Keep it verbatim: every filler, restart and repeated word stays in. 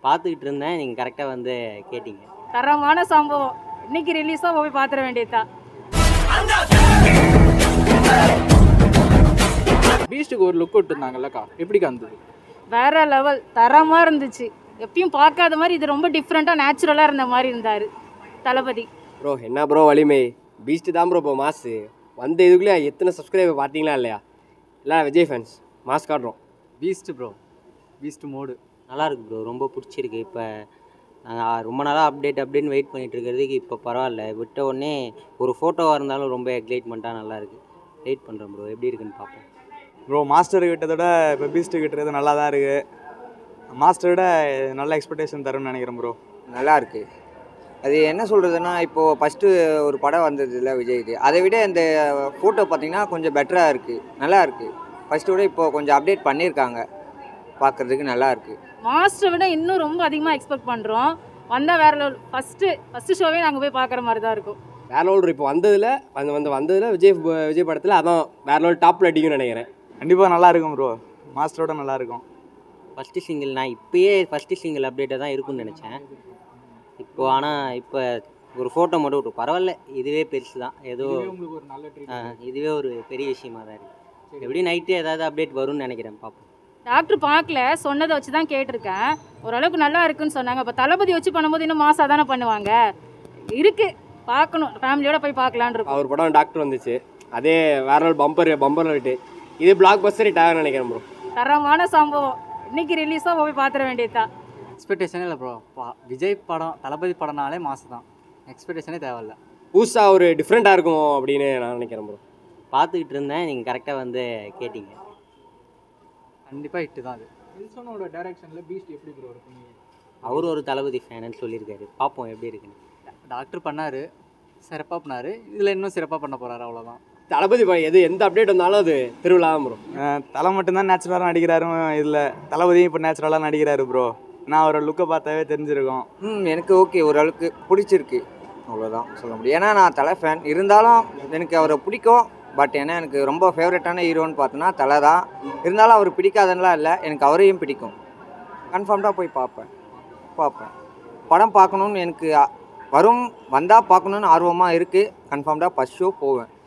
பார்த்துக்கிட்டு இருந்தேன், நீங்கள் கரெக்டாக வந்து கேட்டீங்க. தரமான சம்பவம். இன்னைக்கு ரிலீஸாக போய் பார்த்துட வேண்டியதுதான். பீஸ்ட்டுக்கு ஒரு லுக் விட்டுருந்தாங்கல்லக்கா, எப்படிக்கா இருந்தது? வேற லெவல், தரமாக இருந்துச்சு. எப்பயும் பார்க்காத மாதிரி இது ரொம்ப டிஃப்ரெண்ட்டாக நேச்சுரலாக இருந்த மாதிரி இருந்தார் தளபதி. ப்ரோ என்ன ப்ரோ வலிமை, பீஸ்ட்டு தான் ப்ரோ இப்போ மாசு. வந்த இதுக்குள்ளே எத்தனை சப்ஸ்கிரைபர் பார்த்தீங்களா இல்லையா? இல்லை விஜய் ஃபேன்ஸ் மாஸ் காட்டுறோம். பீஸ்ட்டு ப்ரோ, பீஸ்ட்டு மோடு நல்லாயிருக்கு ப்ரோ, ரொம்ப பிடிச்சிருக்கு. இப்போ நாங்கள் ரொம்ப நாளாக அப்டேட் அப்படின்னு வெயிட் பண்ணிகிட்டு இருக்கிறதுக்கு இப்போ பரவாயில்ல, விட்ட உடனே ஒரு ஃபோட்டோவாக இருந்தாலும் ரொம்ப எக்ஸைட்மெண்ட்டாக நல்லாயிருக்கு. வெயிட் பண்ணுறோம் ப்ரோ, எப்படி இருக்குன்னு பார்ப்போம். ப்ரோ மாஸ்டர் கிட்டத்தோட இப்போ பீஸ்ட்டு கிட்டது நல்லா தான் இருக்குது. மாஸ்டரை விட நல்ல எக்ஸ்பெக்டேஷன் தரும்னு நினைக்கிறேன் ப்ரோ. நல்லா இருக்குது. அது என்ன சொல்கிறதுன்னா, இப்போது ஃபஸ்ட்டு ஒரு படம் வந்தது இல்லை விஜய்க்கு, அதை விட இந்த ஃபோட்டோ பார்த்திங்கன்னா கொஞ்சம் பெட்டராக இருக்குது, நல்லா இருக்குது. ஃபஸ்ட்டு விட இப்போது கொஞ்சம் அப்டேட் பண்ணியிருக்காங்க, பார்க்குறதுக்கு நல்லா இருக்குது. மாஸ்டரை விட இன்னும் ரொம்ப அதிகமாக எக்ஸ்பெக்ட் பண்ணுறோம். வந்தால் வேற லெவல். ஃபஸ்ட்டு ஃபஸ்ட்டு ஷோவே நாங்கள் போய் பார்க்குற மாதிரி தான் இருக்கும். வேற லெவல். இப்போ வந்ததில் அந்த வந்து வந்ததில் விஜய் விஜய் படத்தில் அதான் வேற லெவல் டாப்பில் அடிக்கும்னு நினைக்கிறேன். கண்டிப்பாக நல்லா இருக்கும் ப்ரோ, மாஸ்டரோட நல்லா இருக்கும். ஃபஸ்ட்டு சிங்கிள் நான் இப்போயே ஃபஸ்ட்டு சிங்கிள் அப்டேட்டாக தான் இருக்கும்னு நினச்சேன். இப்போ ஆனால் இப்போ ஒரு ஃபோட்டோ மட்டும் விட்டு பரவாயில்ல, இதுவே பெருசு தான். ஏதோ உங்களுக்கு ஒரு நல்ல ட்ரீட். இதுவே ஒரு பெரிய விஷயமா தான் இருக்குது. எப்படி நைட்டு ஏதாவது அப்டேட் வரும்னு நினைக்கிறேன், பார்ப்போம். டாக்டர் பார்க்கல, சொன்னதை வச்சு தான் கேட்டிருக்கேன். ஓரளவுக்கு நல்லா இருக்குன்னு சொன்னாங்க. இப்போ தளபதி வச்சு பண்ணும்போது இன்னும் மாசாக தானே பண்ணுவாங்க. இருக்குது, பார்க்கணும், ஃபேமிலியோடு போய் பார்க்கலான்னு இருக்கும். அவர் படம் டாக்டர் வந்துச்சு, அதே வேற லெவல் பம்பர் பம்பர் விட்டு இது பிளாக் பஸ்டர் ஹிட் ஆகும்னு நினைக்கிறேன் ப்ரோ. தரமான சம்பவம். இன்னைக்கு ரிலீஸாக போய் பார்த்துட வேண்டியதுதான். எக்ஸ்பெக்டேஷனே இல்லை ப்ரோ. பா விஜய் படம், தளபதி படம்னாலே மாசு தான், எக்ஸ்பெக்டேஷனே தேவையில்லை. புதுசாக ஒரு டிஃப்ரெண்ட்டாக இருக்கும் அப்படின்னு நான் நினைக்கிறேன் ப்ரோ. பார்த்துக்கிட்டு இருந்தேன், நீங்கள் கரெக்டாக வந்து கேட்டீங்க. கண்டிப்பாக ஹிட்டு தான் அது. வில்சனோட டைரக்ஷனில் பீஸ்ட் எப்படி ப்ரோ இருக்கும்? அவர் ஒரு தளபதி ஃபேனுன்னு சொல்லியிருக்காரு, பார்ப்போம் எப்படி இருக்குன்னு. டாக்டர் பண்ணார், சிறப்பாக பண்ணார். இதில் இன்னும் சிறப்பாக பண்ண போகிறாரு, அவ்வளோதான். தளபதி படம் எது எந்த அப்டேட் வந்தாலும் அது திருவிழா தான் ப்ரோ. தலை மட்டும்தான் நேச்சுரலாக நடிக்கிறாரு இதில், தளபதியும் இப்போ நேச்சுரலாக நடிக்கிறாரு ப்ரோ. நான் அவரோட லுக்கை பார்த்தாவே தெரிஞ்சிருக்கோம். ம் எனக்கு ஓகே, ஓரளவுக்கு பிடிச்சிருக்கு, அவ்வளோதான் சொல்ல முடியும். ஏன்னா நான் தலை ஃபேன், இருந்தாலும் எனக்கு அவரை பிடிக்கும். பட் ஏன்னா எனக்கு ரொம்ப ஃபேவரட்டான ஹீரோன்னு பார்த்தோன்னா தலை தான். இருந்தாலும் அவர் பிடிக்காதன்னெலாம் இல்லை, எனக்கு அவரையும் பிடிக்கும். கன்ஃபார்ம்டாக போய் பார்ப்பேன் பார்ப்பேன் படம் பார்க்கணுன்னு எனக்கு வரும், வந்தால் பார்க்கணுன்னு ஆர்வமாக இருக்குது. கன்ஃபார்ம்டாக ஃபஸ்ட் ஷோ போவேன்.